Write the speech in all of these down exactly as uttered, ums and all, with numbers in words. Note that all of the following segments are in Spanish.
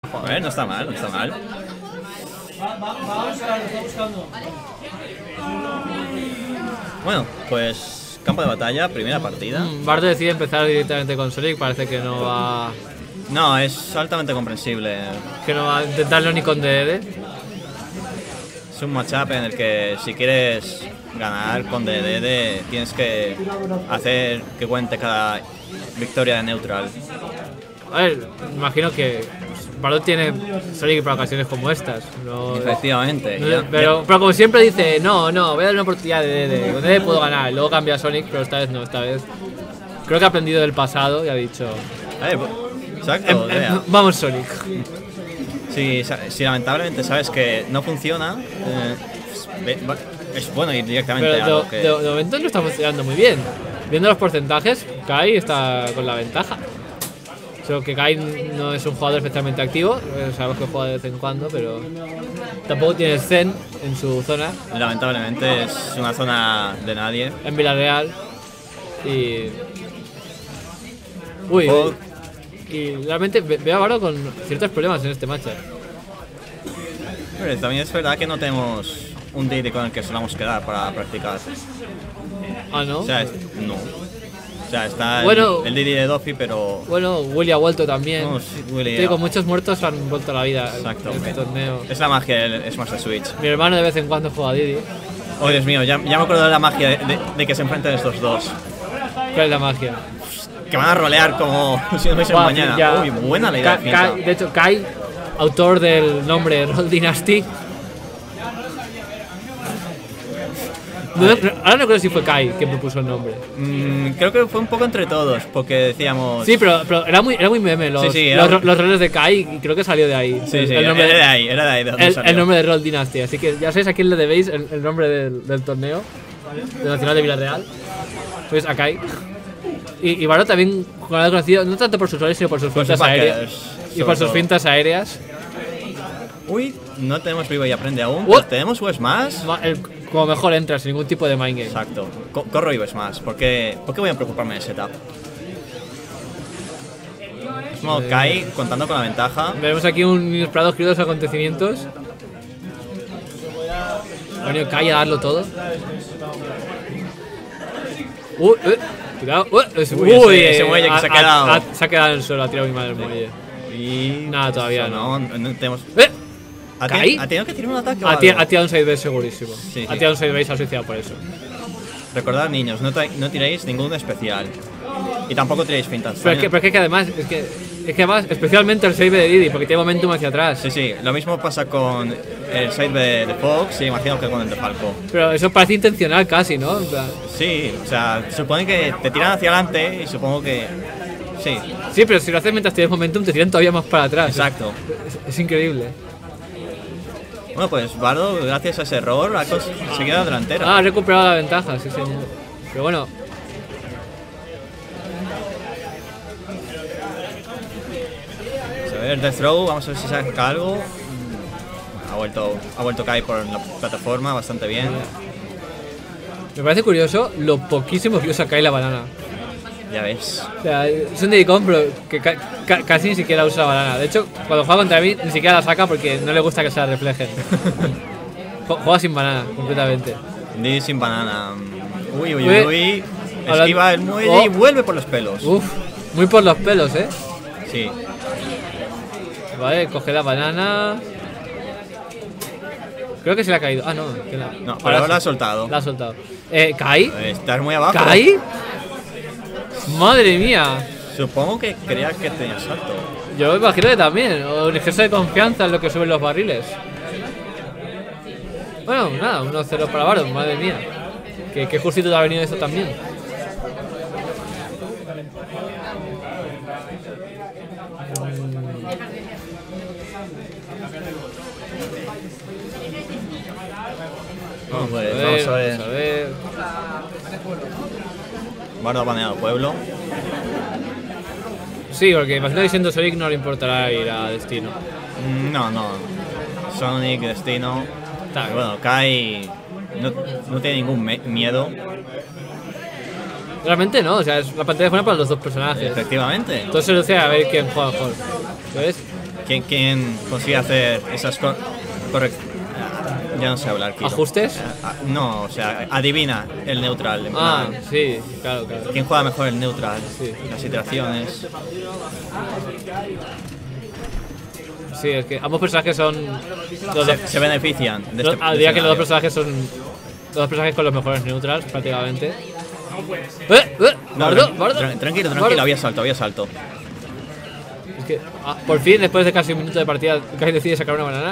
Joder, no está mal, no está mal. Bueno, pues campo de batalla, primera partida. Mm, Bardo decide empezar directamente con Sonic, parece que no va... No, es altamente comprensible. Que no va a intentarlo ni con D D. Es un matchup en el que si quieres ganar con D D tienes que hacer que cuente cada victoria de neutral. A ver, imagino que Bardo tiene Sonic para ocasiones como estas. No, Efectivamente. no, ya, pero, ya. pero como siempre dice, no, no, voy a dar una oportunidad de D D. Con D D puedo ganar. Luego cambia a Sonic, pero esta vez no, esta vez creo que ha aprendido del pasado y ha dicho... A ver, exacto. Em, em, vamos Sonic. Si, si lamentablemente sabes que no funciona, eh, es bueno ir directamente Pero a de, lo que... de, de momento no está funcionando muy bien. Viendo los porcentajes, Kai está con la ventaja. Solo que Kai no es un jugador especialmente activo, sabemos que juega de vez en cuando, pero tampoco tiene Zen en su zona. Lamentablemente es una zona de nadie. En Villarreal. Y... Uy, Oh. y realmente veo a Bardo con ciertos problemas en este matchup. Pero también es verdad que no tenemos un D D con el que solamos quedar para practicar. Ah, ¿no? O sea, es- no. O sea, está Bueno. el, el D D de Doffy, pero... Bueno, Willy ha vuelto también. No, sí, Willy, Sí, ya. con muchos muertos han vuelto a la vida Exacto. en este torneo. Es la magia del Smash de Switch. Mi hermano de vez en cuando juega a Didi. Oh, Dios mío, ya, ya me acuerdo de la magia de, de- de que se enfrenten estos dos. ¿Cuál es la magia? Que van a rolear como si no fuese Buah, mañana. ya. Uy, buena la idea Kai- de defensa. Kai- de hecho, Kai, autor del nombre Roll Dynasty. No, no, ahora no recuerdo si fue Kai quien propuso el nombre. Mm, creo que fue un poco entre todos, porque decíamos... Sí, pero, pero era muy era muy meme los, Sí, sí, era- los, ro- los roles de Kai y creo que salió de ahí. Sí, el, sí, el nombre, era de ahí, era de ahí de donde el, salió. el nombre de Roll Dynasty. Así que ya sabéis a quién le debéis el, el nombre del, del torneo, del Nacional de Villarreal. Pues a Kai. Y, y Bardo también jugador conocido, no tanto por sus roles, sino por sus Por sus fintas aéreas. backers, Y sobre por sus todo. fintas aéreas. Uy, no tenemos vivo y aprende aún. Uh. pero ¿Tenemos U más? Ma- el- como mejor entra sin ningún tipo de mind game. Exacto. Co- corro y más. ¿Por qué, ¿Por qué voy a preocuparme de setup? Es como Kai contando con la ventaja. Veremos aquí un inesperado giro de los acontecimientos. Ha venido Kai a darlo todo. Uh, eh, cuidado. Uh, es- Uy, ese- ese muelle que se ha quedado. se ha quedado en el suelo, ha tirado muy mal el muelle. Y... Nada, todavía eso no. no. no tenemos... ¡Eh! ¿Ha, ¿Kai? ten- ¿Ha tenido que tirar un ataque o Ha, ti- algo? ha tirado un sidebase segurísimo. Sí, Ha sí. tirado un sidebase y se ha suicidado por eso. Recordad, niños, no, tra- no tiréis ningún especial. Y tampoco tiréis fintas. Pero es que, pero es que además, es que, es que además, especialmente el save de Didi, porque tiene momentum hacia atrás. Sí, sí, lo mismo pasa con el save de, de Fox y imagino que con el de Falco. Pero eso parece intencional casi, ¿no? En plan, Sí, o sea, se supone que te tiran hacia adelante y supongo que... Sí, sí, pero si lo haces mientras tienes momentum, te tiran todavía más para atrás. exacto. Es, es increíble. Bueno, pues Bardo, gracias a ese error, ha conseguido la delantera. Ah, ha recuperado la ventaja, sí, señor. Pero bueno. Vamos a ver, Death Throw, vamos a ver si saca algo. Ha vuelto, ha vuelto Kai por la plataforma bastante bien. Me parece curioso lo poquísimo que usa Kai la banana. Ya ves. O sea, es un dedicón, pero que ca- ca- casi ni siquiera usa la banana. De hecho, cuando juega contra mí, ni siquiera la saca porque no le gusta que se la reflejen. Ju- Juega sin banana, completamente. Didi sin banana. Uy, uy, Uy. uy. Hablan- Esquiva el muelle Oh. y vuelve por los pelos. Uf, muy por los pelos, ¿eh? Sí. Vale, coge la banana. Creo que se le ha caído. Ah, no. Que la... No, pero ahora la ha soltado. La ha soltado. Eh, ¿Kai? Estás muy abajo. ¿Kai? Madre mía. Supongo que creía que tenía salto. Yo imagino que también. O un exceso de confianza en lo que suben los barriles. Bueno, nada, uno cero para Bardo, madre mía. Que, que justito te ha venido esto también. Vamos, A ver, vamos a ver. vamos a ver. Bardo ha baneado pueblo. Sí, porque imagino que siendo Sonic no le importará ir a destino. Mm, No, no. Sonic, Destino. Está bien. Bueno, Kai no, no tiene ningún me- miedo. Realmente no, o sea, es la pantalla buena para los dos personajes. Efectivamente. Entonces se luce a ver quién juega mejor. ¿Ves? ¿Quién, quién consigue hacer esas cor correcciones? Ya no sé hablar, Kiro. ¿Ajustes? Eh, ah, no, o sea, adivina el neutral. En Ah, plan, sí, claro, claro. ¿quién juega mejor el neutral? Sí. Las iteraciones. Sí, es que ambos personajes son. Los Se, dos, se benefician de los- este al de día este que los dos escenario. personajes son. Los dos personajes con los mejores neutrals, prácticamente. ¡Eh! ¡Eh! No, ¡Bardo! tran- ¡Bardo! tran- tranquilo, ¡Bardo! tranquilo, había salto, había salto. Es que, ah, por fin, después de casi un minuto de partida, Kai decide sacar una banana.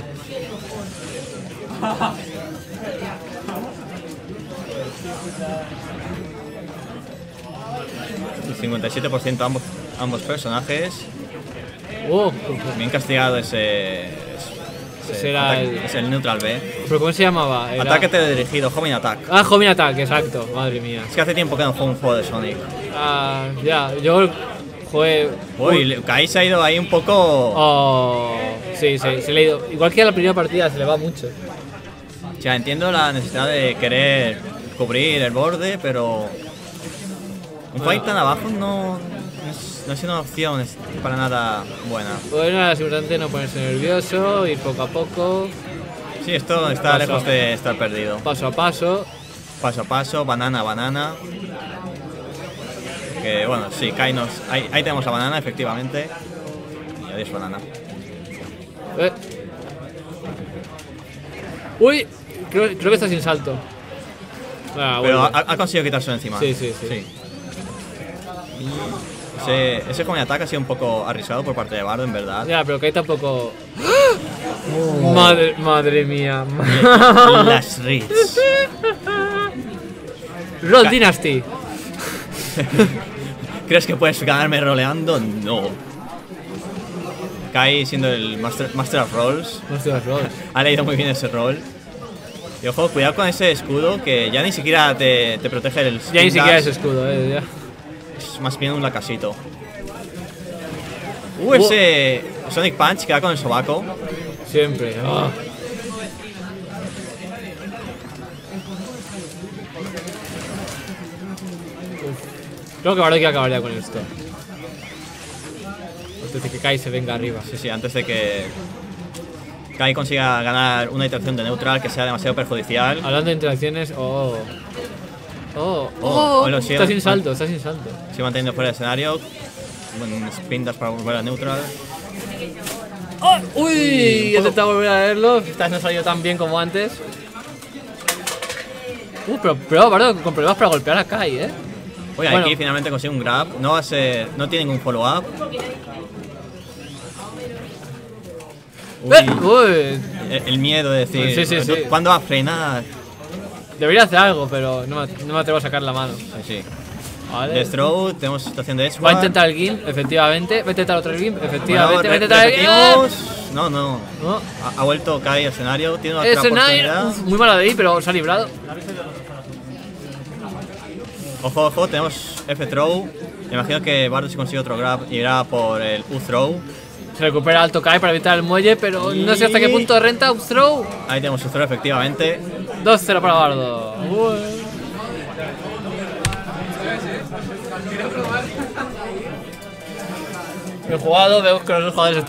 El cincuenta y siete por ciento ambos, ambos personajes. ¡Oh! Bien castigado ese. ese Ese era ataque- el- es el neutral B. ¿Pero cómo se llamaba? Era- Ataque teledirigido, Homing Attack. Ah, Homing Attack, exacto. Madre mía. Es que hace tiempo que no juego un juego de Sonic. Ah, ya, yo jugué. Uy, Kai se ha ido ahí un poco. Oh, sí, sí, se le ha ido. Igual que a la primera partida, se le va mucho. O sea, entiendo la necesidad de querer cubrir el borde, pero. Un fight tan abajo no. No es, no es una opción es para nada buena. Bueno, es importante no ponerse nervioso, ir poco a poco, Sí, esto está Paso. lejos de estar perdido. paso a paso. Paso a paso, banana a banana. Que bueno, sí, Kai nos. Ahí, ahí tenemos la banana, efectivamente. Y adiós, banana. Eh. Uy, creo, creo que está sin salto. Ah, Pero bueno. ha, ha conseguido quitárselo encima. Sí, sí, sí. Ese, ese Homing Attack ha sido un poco arriesgado por parte de Bardo, en verdad. Ya, pero que hay tampoco. Madre, madre mía. Las Reeds. Roll Dynasty. ¿Crees que puedes ganarme roleando? No. Kai siendo el Master, master of Rolls. Hostia, rolls. Ha leído muy bien ese rol. Y ojo, cuidado con ese escudo que ya ni siquiera te, te protege el Ya ni Spin siquiera Dash, es escudo, eh. Ya. es más bien un lacasito. Uh, ese Sonic Punch que va con el sobaco. Siempre. Ah. Uf. Creo que ahora hay que acabar ya con esto. Antes de que Kai se venga arriba. Sí, sí, antes de que Kai consiga ganar una iteración de neutral que sea demasiado perjudicial. Hablando de interacciones. Oh. Oh. Oh, Oh. bueno, sí, está sin ah. salto, está sin salto. Sigue manteniendo fuera del escenario. Buen spin dash para volver a neutral. ¡Oh! ¡Uy! He intentado volver a verlo. Esta vez no ha salido tan bien como antes. Uh, pero, pero, Bardo, con problemas para golpear a Kai, eh. Oye, Bueno. aquí finalmente consigue un grab. No va a ser. No tiene ningún follow-up. Eh, uy. El, el miedo de decir. Sí, sí, sí. ¿Cuándo va a frenar? Debería hacer algo, pero no me, no me atrevo a sacar la mano. Sí, sí. Vale. Death Throw, tenemos situación de Edge. Va a intentar el Gimp, efectivamente. Va a intentar otro Gimp, efectivamente. Bueno, Va a re- intentar el Gimp. repetimos. No, no. No. Ha, ha vuelto Kai al escenario. Tiene otra Ese oportunidad. Nine, uf, muy mala de ahí, pero se ha librado. Ojo, ojo, tenemos F-Throw. Me imagino que Bardo si consigue otro grab irá por el U-Throw. Se recupera alto Kai para evitar el muelle, pero no sé hasta qué punto renta up throw. Ahí tenemos U-Throw, efectivamente. dos cero para Bardo. Uy. El jugado, veo que los dos jugadores están